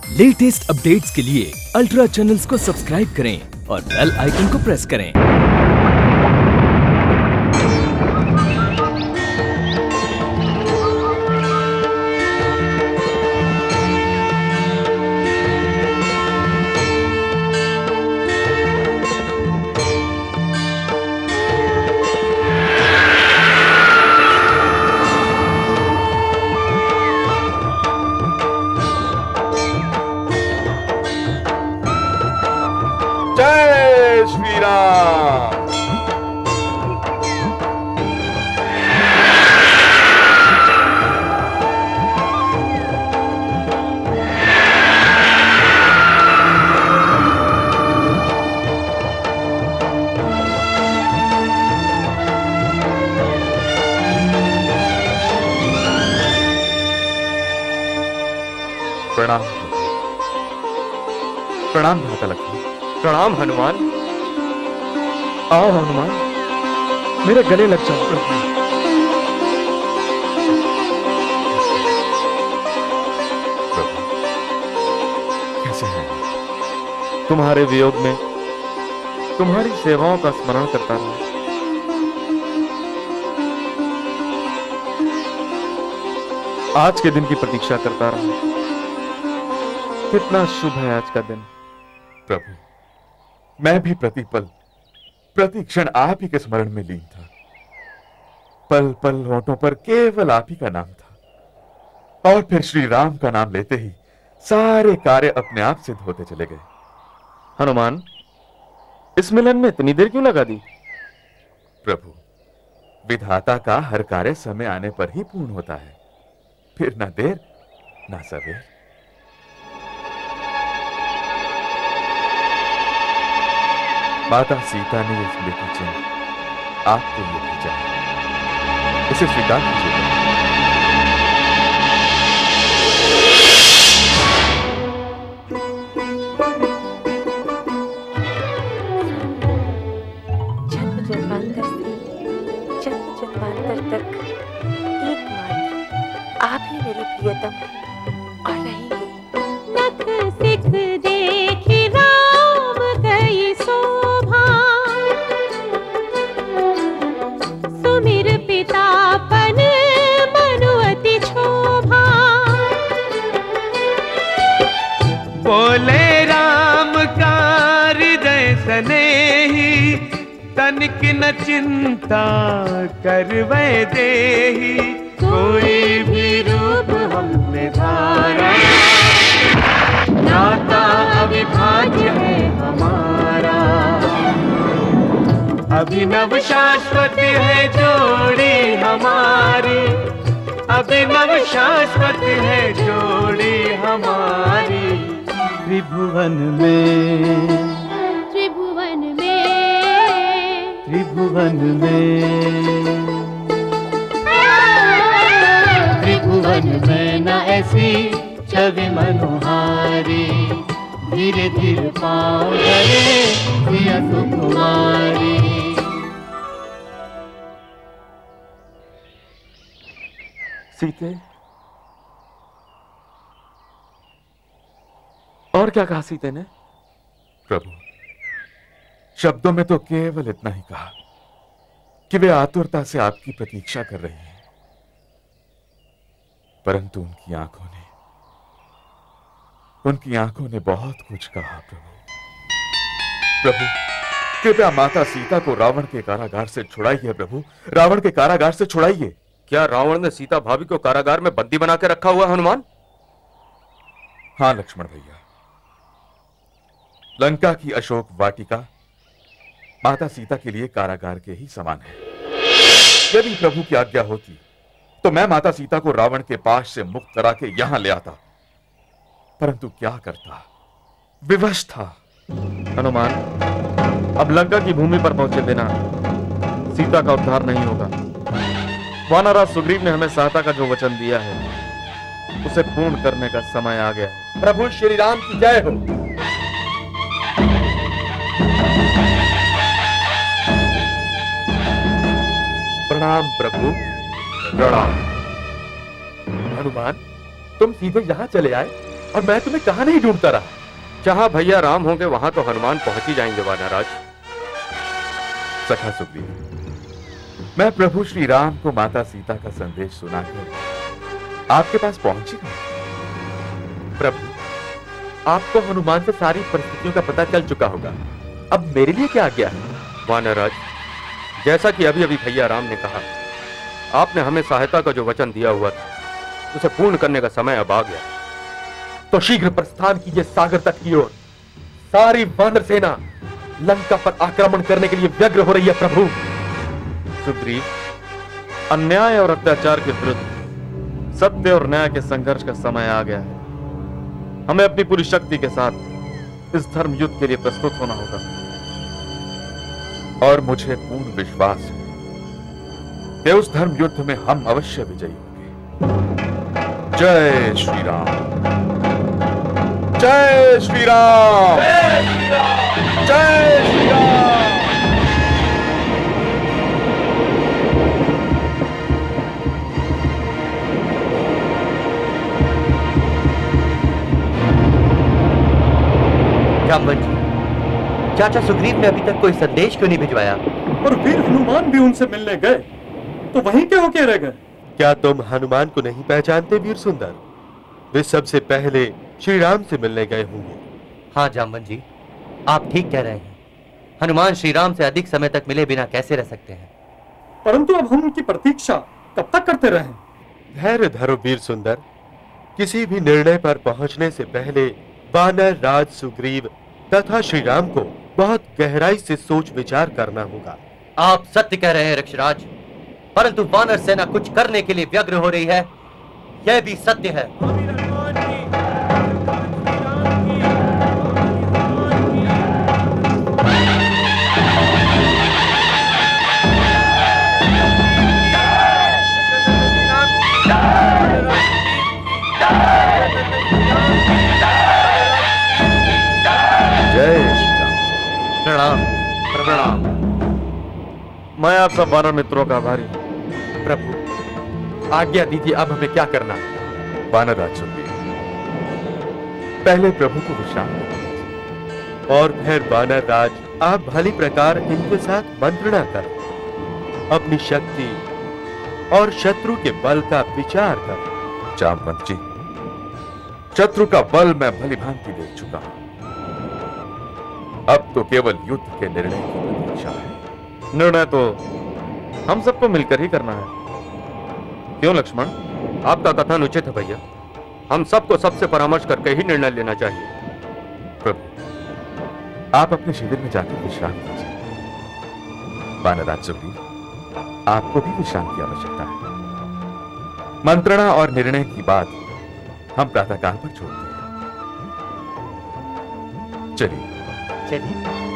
Latest updates के लिए ultra channels को सब्सक्राइब करें और बेल आइकन को प्रेस करें। जय श्री राम। प्रणाम प्रणाम भ्राता लक्ष्मण। प्रणाम हनुमान। आओ हनुमान, मेरे गले लग जाओ। प्रभु कैसे हैं? तुम्हारे वियोग में तुम्हारी सेवाओं का स्मरण करता हूं। आज के दिन की प्रतीक्षा करता रहा। कितना शुभ है आज का दिन। प्रभु, मैं भी प्रतिपल प्रतिक्षण आप ही के स्मरण में लीन था। पल पल होठों पर केवल आप ही का नाम था, और फिर श्री राम का नाम लेते ही सारे कार्य अपने आप सिद्ध होते चले गए। हनुमान, इस मिलन में इतनी देर क्यों लगा दी? प्रभु, विधाता का हर कार्य समय आने पर ही पूर्ण होता है, फिर ना देर ना सवेर। माता सीता ने ये स्मृति चिन्ह आपके लिए भेजा है, इसे स्वीकार कीजिए। जन्म जन्मांतर से जन्म जन्मांतर तक एकमात्र आप ही मेरी प्रियतम हैं और रहेंगे। नख सिख देखी राम गई शोभा, सुमिर पितापन मनु अति क्षोभा। बोले राम का हृदय सनेही, तनिक न चिंता करवै देही। कोई भी रूप हमने धारा, नाता अविभाज्य है हमारा। अभिनव शाश्वत है जोड़ी हमारी, अभिनव शाश्वत है जोड़ी हमारी। त्रिभुवन में त्रिभुवन में त्रिभुवन में त्रिभुवन में न ऐसी छवि मनोहारी। धीरे धीरे पाँव धरे सिया सुकुमारी। सीते, और क्या कहा सीते ने? प्रभु, शब्दों में तो केवल इतना ही कहा कि वे आतुरता से आपकी प्रतीक्षा कर रही हैं, परंतु उनकी आंखों ने बहुत कुछ कहा। प्रभु, कृपया माता सीता को रावण के कारागार से छुड़ाइए। प्रभु, रावण के कारागार से छुड़ाइए। क्या रावण ने सीता भाभी को कारागार में बंदी बना के रखा हुआ हनुमान? हां लक्ष्मण भैया, लंका की अशोक वाटिका माता सीता के लिए कारागार के ही समान है। यदि प्रभु की आज्ञा होती तो मैं माता सीता को रावण के पाश से मुक्त करा के यहां ले आता, परंतु क्या करता, विवश था। हनुमान, अब लंका की भूमि पर पहुंचे बिना सीता का उद्धार नहीं होगा। वानरराज सुग्रीव ने हमें सहायता का जो वचन दिया है उसे पूर्ण करने का समय आ गया है। प्रभु श्री राम की जय हो। प्रणाम प्रभु, प्रणाम। हनुमान, तुम सीधे यहाँ चले आए, और मैं तुम्हें कहां नहीं ढूंढता रहा। जहां भैया राम होंगे वहां तो हनुमान पहुंच ही जाएंगे वानराज। सखा सुग्रीव, मैं प्रभु श्री राम को माता सीता का संदेश सुनाकर आपके पास पहुंची गई। प्रभु, आपको हनुमान से सारी परिस्थितियों का पता चल चुका होगा। अब मेरे लिए क्या आज्ञा है? वानराज, जैसा कि अभी अभी भैया राम ने कहा, आपने हमें सहायता का जो वचन दिया हुआ था उसे पूर्ण करने का समय अब आ गया। तो शीघ्र प्रस्थान कीजिए सागर तट की ओर। सारी वानर सेना लंका पर आक्रमण करने के लिए व्यग्र हो रही है। प्रभु सुग्रीव, अन्याय और अत्याचार के विरुद्ध सत्य और न्याय के संघर्ष का समय आ गया है। हमें अपनी पूरी शक्ति के साथ इस धर्म युद्ध के लिए प्रस्तुत होना होगा। और मुझे पूर्ण विश्वास है कि उस धर्म युद्ध में हम अवश्य विजयी होंगे। जय श्री राम, जय श्री राम, जय श्री राम। जाम्बन जी, चाचा सुग्रीव ने अभी तक कोई संदेश क्यों नहीं भिजवाया? और वीर हनुमान भी उनसे मिलने गए तो वहीं के होके रह गए। क्या तुम हनुमान को नहीं पहचानते वीर सुंदर? वे सबसे पहले श्री राम से मिलने गए होंगे। हाँ जाम्बन जी, आप ठीक कह रहे हैं। हनुमान श्री राम से अधिक समय तक मिले बिना कैसे रह सकते हैं? परंतु अब हम उनकी प्रतीक्षा कब तक करते रहें? धैर्य धरो वीर सुंदर। किसी भी निर्णय पर पहुंचने से पहले वानर राज सुग्रीव तथा श्री राम को बहुत गहराई से सोच विचार करना होगा। आप सत्य कह रहे हैं ऋक्षराज, परंतु वानर सेना कुछ करने के लिए व्यग्र हो रही है, यह भी सत्य है। प्रणाम। प्रणाम। मैं आप सब वानर मित्रों का आभारी हूं। प्रभु, आज्ञा दीजिए, अब हमें क्या करना है? वानर राज सुग्रीव, पहले प्रभु को विश्राम दीजिए। और फिर वानर राज, आप भली प्रकार इनके साथ मंत्रणा करें। अपनी शक्ति और शत्रु के बल का विचार करें। जामवंत जी, शत्रु का बल मैं भली भांति देख चुका हूं। अब तो केवल युद्ध के निर्णय की प्रतीक्षा है। निर्णय तो हम सबको मिलकर ही करना है। क्यों लक्ष्मण, आपका कथन उचित है भैया। हम सबको सबसे परामर्श करके ही निर्णय लेना चाहिए। प्रभु, आप अपने शिविर में जाकर विश्राम कीजिए। वानराज सुग्रीव, आपको भी विश्राम की आवश्यकता है। मंत्रणा और निर्णय की बात हम प्रातःकाल पर छोड़ते हैं। चलिए। चलिए।